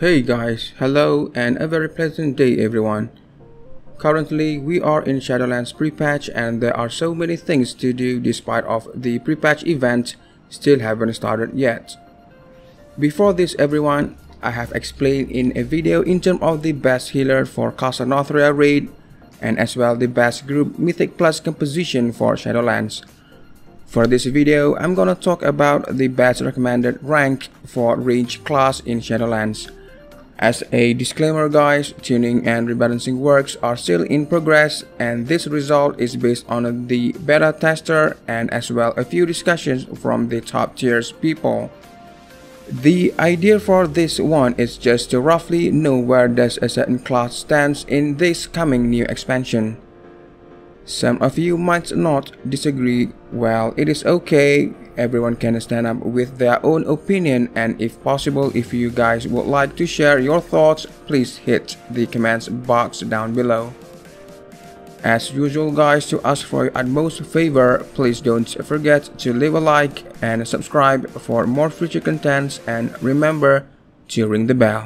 Hey guys, hello and a very pleasant day everyone. Currently we are in Shadowlands pre-patch and there are so many things to do despite of the pre-patch event still haven't started yet. Before this everyone, I have explained in a video in terms of the best healer for Castle Northuria raid and as well the best group Mythic Plus composition for Shadowlands. For this video, I'm gonna talk about the best recommended rank for range class in Shadowlands. As a disclaimer guys, tuning and rebalancing works are still in progress and this result is based on the beta tester and as well a few discussions from the top tiers people. The idea for this one is just to roughly know where does a certain class stands in this coming new expansion. Some of you might not disagree. Well, it is okay, everyone can stand up with their own opinion, and if possible, if you guys would like to share your thoughts, please hit the comments box down below. As usual guys, to ask for your utmost favor, please don't forget to leave a like and subscribe for more future contents, and remember to ring the bell.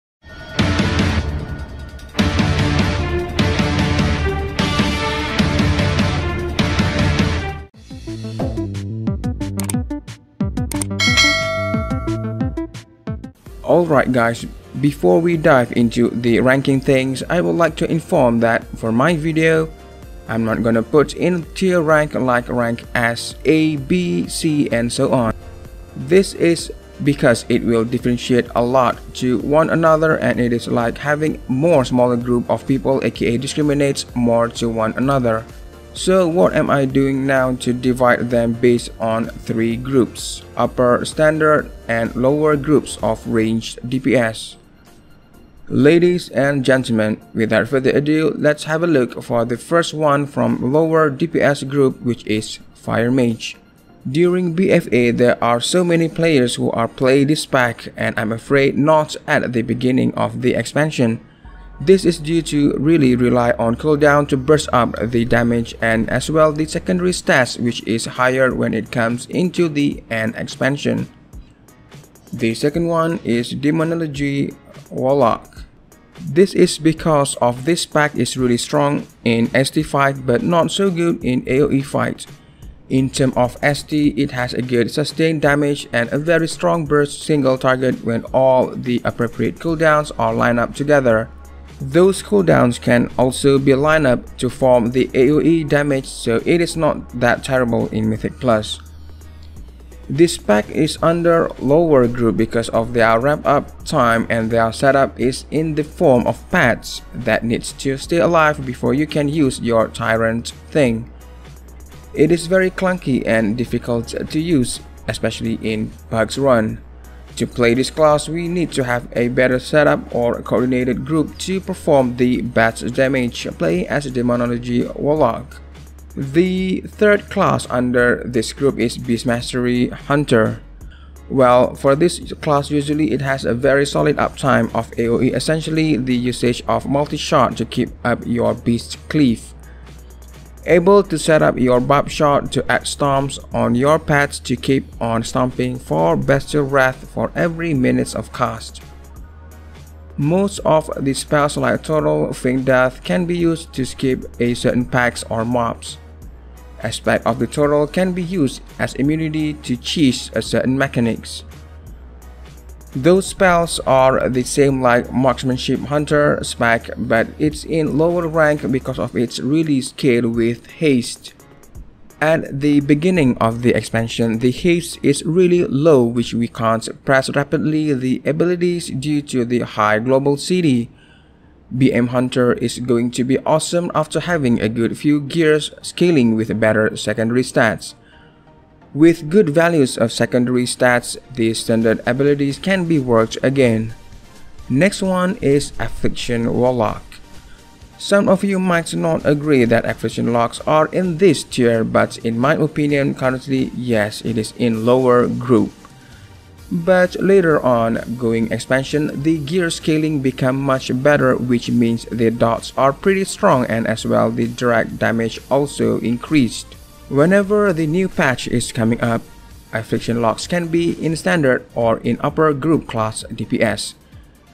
Alright guys, before we dive into the ranking things, I would like to inform that for my video, I'm not gonna put in tier rank like rank S, A, B, C and so on. This is because it will differentiate a lot to one another and it is like having more smaller group of people, aka discriminates more to one another. So what am I doing now to divide them based on three groups: upper, standard and lower groups of ranged DPS. Ladies and gentlemen, without further ado, let's have a look for the first one from lower DPS group, which is Fire Mage. During BFA there are so many players who are play this pack and I'm afraid not at the beginning of the expansion. This is due to really rely on cooldown to burst up the damage and as well the secondary stats, which is higher when it comes into the end expansion. The second one is Demonology Warlock. This is because of this pack is really strong in ST fight but not so good in AoE fight. In terms of ST, it has a good sustained damage and a very strong burst single target when all the appropriate cooldowns are lined up together. Those cooldowns can also be lined up to form the AoE damage, so it is not that terrible in Mythic Plus. This pack is under lower group because of their ramp up time and their setup is in the form of pads that needs to stay alive before you can use your tyrant thing. It is very clunky and difficult to use, especially in Bugs Run. To play this class, we need to have a better setup or coordinated group to perform the best damage, play as a Demonology Warlock. The third class under this group is Beastmastery Hunter. Well, for this class usually it has a very solid uptime of AoE, essentially the usage of multi-shot to keep up your beast cleave. Able to set up your barb shot to add stomps on your pads to keep on stomping for bestial wrath for every minute of cast. Most of the spells like Total Feign Death can be used to skip a certain packs or mobs. Aspect of the Total can be used as immunity to cheese a certain mechanics. Those spells are the same like Marksmanship Hunter spec, but it's in lower rank because of its really scale with haste. At the beginning of the expansion, the haste is really low, which we can't press rapidly the abilities due to the high global CD. BM Hunter is going to be awesome after having a good few gears scaling with better secondary stats. With good values of secondary stats, these standard abilities can be worked again. Next one is Affliction Warlock. Some of you might not agree that Affliction Locks are in this tier, but in my opinion currently yes, it is in lower group. But later on, going expansion, the gear scaling become much better, which means the dots are pretty strong and as well the direct damage also increased. Whenever the new patch is coming up, Affliction Locks can be in standard or in upper group class DPS.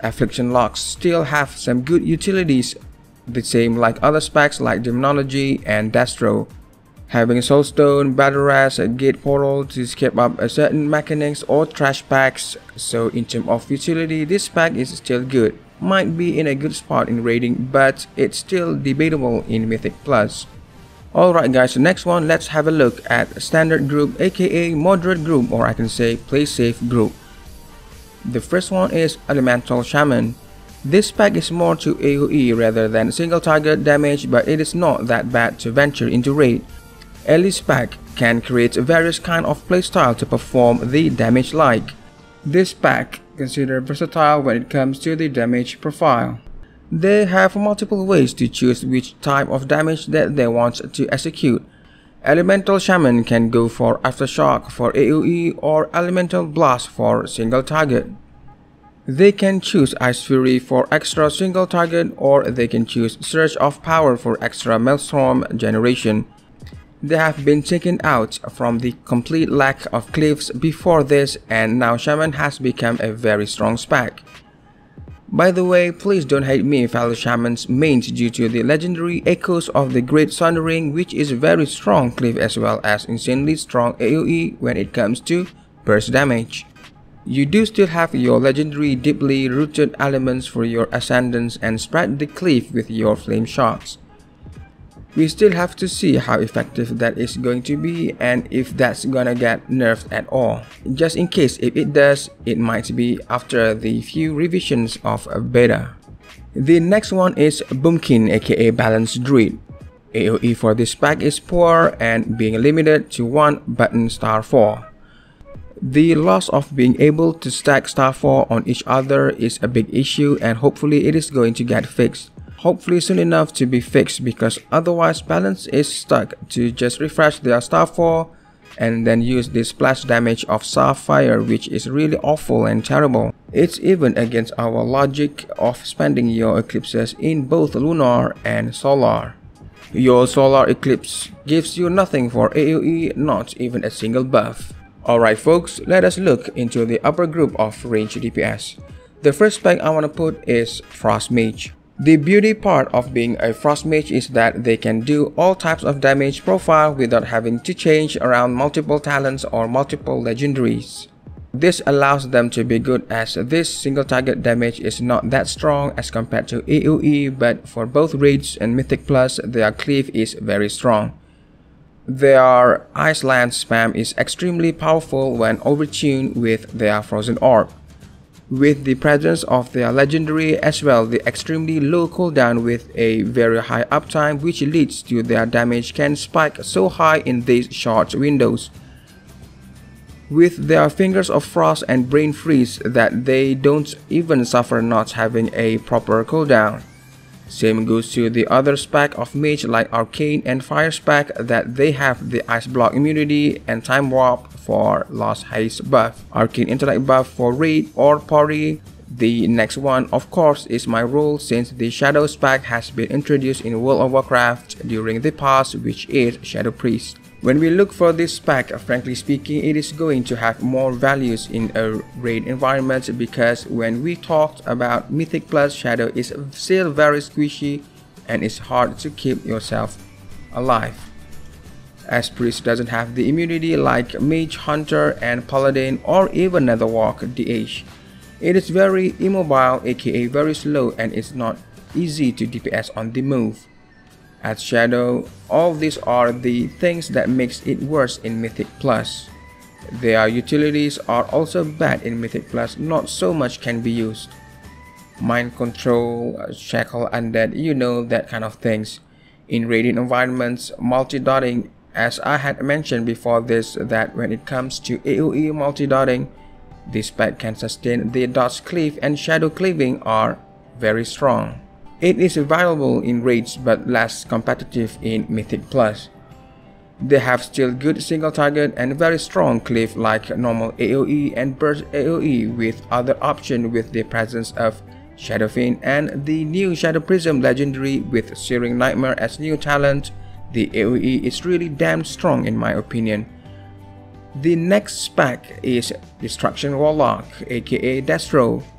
Affliction locks still have some good utilities, the same like other specs like Demonology and Destro. Having Soulstone, Battle Ras, Gate Portal to skip up a certain mechanics or trash packs, so in terms of utility this pack is still good. Might be in a good spot in raiding, but it's still debatable in Mythic Plus. Alright guys, so next one, let's have a look at Standard Group, aka Moderate Group, or I can say Play Safe Group. The first one is Elemental Shaman. This pack is more to AoE rather than single target damage, but it is not that bad to venture into raid. Ellie's pack can create various kind of playstyle to perform the damage like. This pack considered versatile when it comes to the damage profile. They have multiple ways to choose which type of damage that they want to execute. Elemental Shaman can go for Aftershock for AoE or Elemental Blast for single target. They can choose Ice Fury for extra single target, or they can choose Surge of Power for extra Maelstrom generation. They have been taken out from the complete lack of cliffs before this, and now Shaman has become a very strong spec. By the way, please don't hate me fellow Shamans mains due to the legendary Echoes of the Great Sundering, which is very strong cliff as well as insanely strong AoE when it comes to burst damage. You do still have your legendary deeply rooted elements for your ascendants and spread the cliff with your flame shots. We still have to see how effective that is going to be and if that's gonna get nerfed at all. Just in case if it does, it might be after the few revisions of a beta. The next one is Boomkin, aka Balanced Druid. AoE for this pack is poor and being limited to one button star 4. The loss of being able to stack star 4 on each other is a big issue, and hopefully it is going to get fixed. Hopefully soon enough to be fixed, because otherwise balance is stuck to just refresh their star 4 and then use the splash damage of Sapphire, which is really awful and terrible. It's even against our logic of spending your eclipses in both lunar and solar. Your solar eclipse gives you nothing for AoE, not even a single buff. Alright folks, let us look into the upper group of range DPS. The first spec I want to put is Frost Mage. The beauty part of being a Frost Mage is that they can do all types of damage profile without having to change around multiple talents or multiple legendaries. This allows them to be good, as this single target damage is not that strong as compared to AoE, but for both raids and Mythic Plus their cleave is very strong. Their Ice Lance spam is extremely powerful when overtuned with their Frozen Orb. With the presence of their legendary as well, the extremely low cooldown with a very high uptime, which leads to their damage can spike so high in these short windows. With their Fingers of Frost and Brain Freeze that they don't even suffer not having a proper cooldown. Same goes to the other spec of mage like Arcane and Fire spec that they have the Ice Block immunity and Time Warp for Lost Haste buff, Arcane Intellect buff for raid or party. The next one of course is my role, since the Shadow spec has been introduced in World of Warcraft during the past, which is Shadow Priest. When we look for this spec, frankly speaking, it is going to have more values in a raid environment, because when we talked about Mythic Plus, Shadow is still very squishy and it's hard to keep yourself alive. As Priest doesn't have the immunity like Mage, Hunter and Paladin or even Netherwalk DH. It is very immobile, aka very slow, and it's not easy to DPS on the move. As Shadow, all these are the things that makes it worse in Mythic Plus. Their utilities are also bad in Mythic Plus, not so much can be used. Mind Control, Shackle Undead, you know, that kind of things. In raiding environments, multi-dotting, as I had mentioned before this, that when it comes to AoE multi-dotting, this spec can sustain the dodge cleave and shadow cleaving are very strong. It is viable in raids but less competitive in Mythic Plus. They have still good single target and very strong cleave like normal AoE and burst AoE, with other option with the presence of Shadow Fiend and the new Shadow Prism legendary with Searing Nightmare as new talent. The AoE is really damn strong in my opinion. The next spec is Destruction Warlock, aka Destro.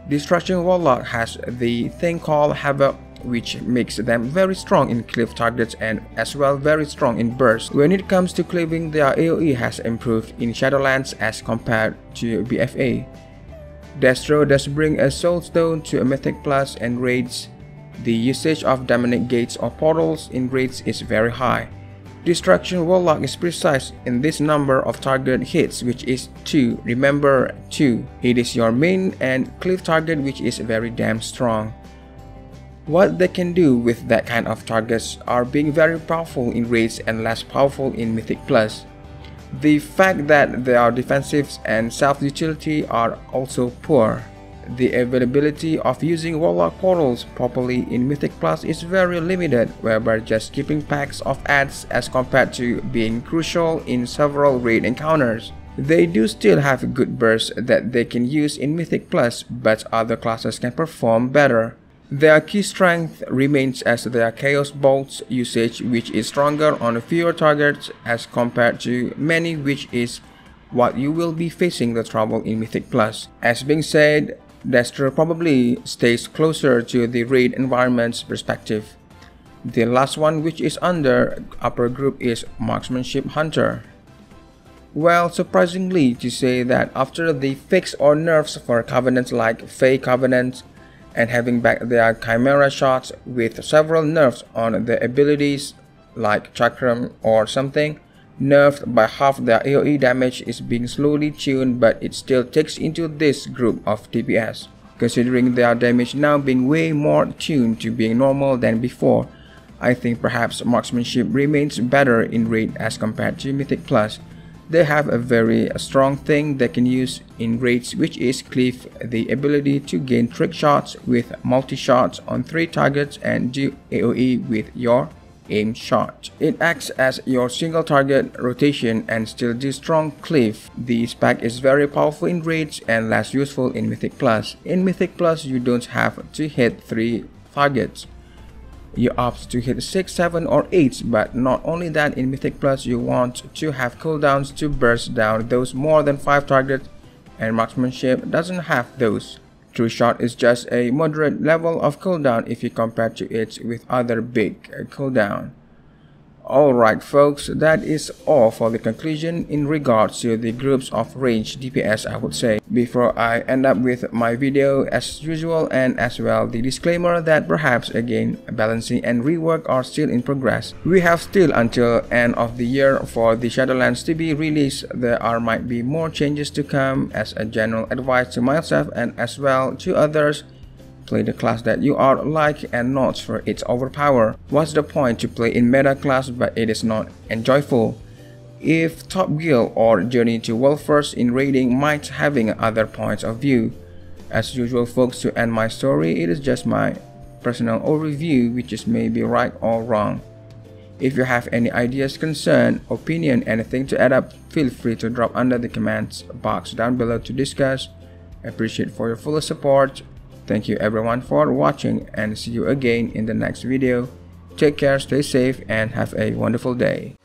Destruction Warlock has the thing called Havoc, which makes them very strong in cleave targets and as well very strong in burst. When it comes to cleaving, their AoE has improved in Shadowlands as compared to BFA. Destro does bring a Soul Stone to a Mythic Plus and raids. The usage of Demonic Gates or Portals in raids is very high. Destruction Warlock is precise in this number of target hits, which is 2. Remember 2. It is your main and cleave target, which is very damn strong. What they can do with that kind of targets are being very powerful in raids and less powerful in Mythic Plus. The fact that their defensives and self-utility are also poor. The availability of using Warlock portals properly in Mythic Plus is very limited, whereby just keeping packs of ads as compared to being crucial in several raid encounters. They do still have good bursts that they can use in Mythic Plus, but other classes can perform better. Their key strength remains as their Chaos Bolts usage, which is stronger on fewer targets as compared to many, which is what you will be facing the trouble in Mythic Plus. As being said, Destro probably stays closer to the raid environment's perspective. The last one, which is under upper group, is Marksmanship Hunter. Well, surprisingly to say that after the fix or nerfs for covenants like Fey Covenant and having back their Chimera shots with several nerfs on the abilities like Chakram or something, nerfed by half their AoE damage is being slowly tuned, but it still takes into this group of DPS. Considering their damage now being way more tuned to being normal than before, I think perhaps Marksmanship remains better in raid as compared to Mythic Plus. They have a very strong thing they can use in raids, which is Cleave, the ability to gain trick shots with multi-shots on 3 targets and do AoE with your aim shot. It acts as your single target rotation and still do strong cleave. The spec is very powerful in raids and less useful in Mythic Plus. In Mythic Plus, you don't have to hit 3 targets. You opt to hit 6, 7 or 8, but not only that, in Mythic Plus you want to have cooldowns to burst down those more than 5 targets, and Marksmanship doesn't have those. True Shot is just a moderate level of cooldown if you compare to it with other big cooldown. Alright folks, that is all for the conclusion in regards to the groups of range DPS, I would say. Before I end up with my video as usual, and as well the disclaimer that perhaps again balancing and rework are still in progress. We have still until end of the year for the Shadowlands to be released. There might be more changes to come. As a general advice to myself and as well to others, play the class that you are like and not for its overpower. What's the point to play in meta class but it is not enjoyable? If Top Guild or Journey to World First in raiding might having other points of view. As usual folks, to end my story, it is just my personal overview, which is maybe right or wrong. If you have any ideas, concern, opinion, anything to add up, feel free to drop under the comments box down below to discuss. Appreciate for your full support. Thank you everyone for watching, and see you again in the next video. Take care, stay safe, and have a wonderful day.